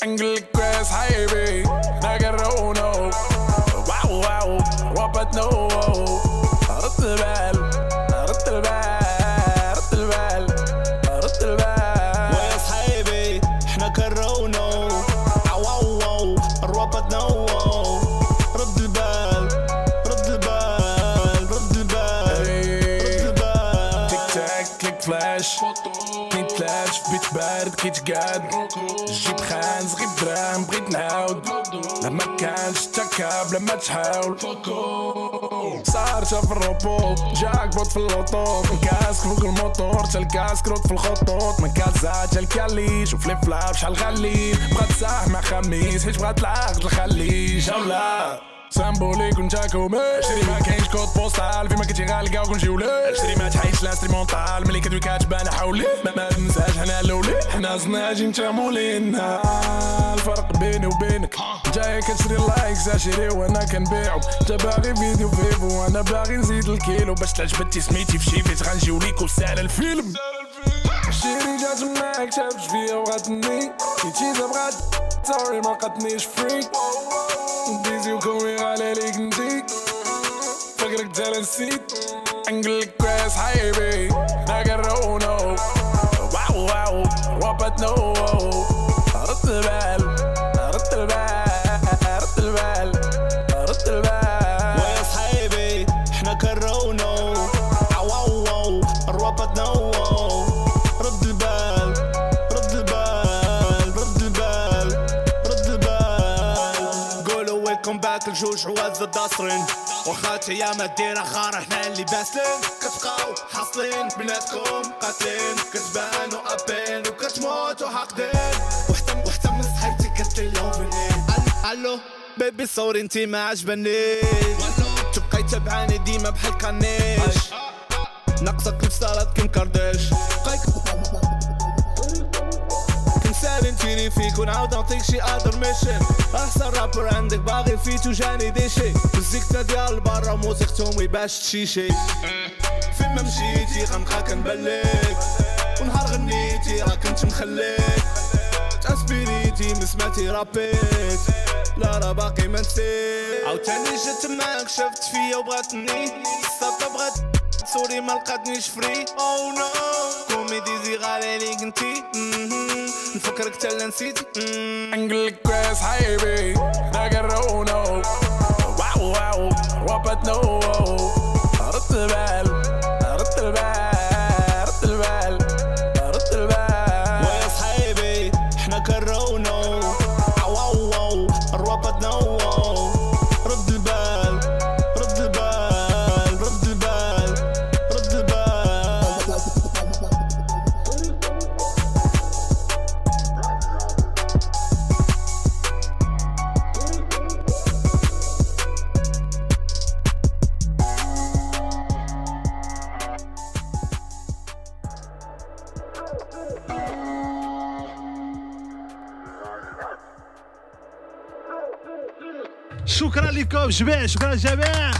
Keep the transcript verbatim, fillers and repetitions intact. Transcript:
انقلك كويس حبيبي نقرونه واو واو وبتنو رد البال رد البال رد البال رد البال ويا صحيبي احنا كرونه واو واو ربطنو رد البال رد البال رد البال رد البال تيك تاك كليك فلاش نتلاش بيت بارد كيت قاد جيب خانز غيب دراهم بغيت نعاود لما كانش تكاب لما تحاول صار شاف الروبوت جاك بوت في اللوطوط من كاسك فوق الموتور تا الكاسك رد في الخطوط من كازات تا الكاليش وفليب فلاب شحال غالي بغات تساح مع خميس حيت بغات العقد الخليج اولا سامبوليك ونجاكو ماش شري ما كاينش كود بوستال فيما كنتي غالقا وكنجيو ليه شري ما تحيدش لاستريمونطال ملي كدوي كتبان حولي ما, ما تنساش حنا الاولي حنا زناجي نتا مولينا الفرق بيني وبينك جاي كتشري لايكس اشري وانا كنبيعو انت باغي فيديو فيفو وانا باغي نزيد الكيلو باش تعجبتي سميتي في شي فيت غنجيو ليك وسال الفيلم شيري جات معاك شافش فيا وغاتني كيتي بغات سوري ما لقاتنيش فريك ديزي وكومي غالي ليك نجيك فكرك تا نسيت انقلك كويس حبيبي نقرونه واو واو وبتنو رد البال رد البال رد البال رد البال ويا صحيبي احنا كرونه واو واو ربطنو رد البال رد البال رد البال رد البال قولوا ويلكم باك الجوج عواز الداصرين وخات يا ما دير خار احنا اللي باسلين كتبقاو حاصلين بناتكم قاتلين كتبانو ابين وكتموتو حاقدين وحتى وحتى من صحيبتي كتليهم فيني الو بيبي صوري انتي ما عجبنيش تبقاي تبعاني ديما بحال كانيش ناقصك لبسالات كيم كارداش كنسالي نتيني فيك ونعاود نعطيك شي ادر ميشن احسن رابر عندك باغي فيت وجاني ديشي مزيكتا ديال برا موسيقتهم ويباش تشيشي فين ما مشيتي غنبقى كنبليك ونهار غنيتي راه كنت مخليك تاسبيريتي مسمعتي رابيت لا راه باقي ما نسيت عاوتاني جات معاك شافت فيا وبغاتني الصافا بغات سوري ما لقاتنيش فري او نو كوميدي غالي ليك انتي نفكرك تا نسيتي انقلك كويس حبيبي نقرونه واو واو وبتنو رد البال رد البال رد البال رد البال ويا صحيبي احنا كرونه واو واو ربطنو رد البال رد البال رد البال رد البال شكرا لكم جميع شكرا جميع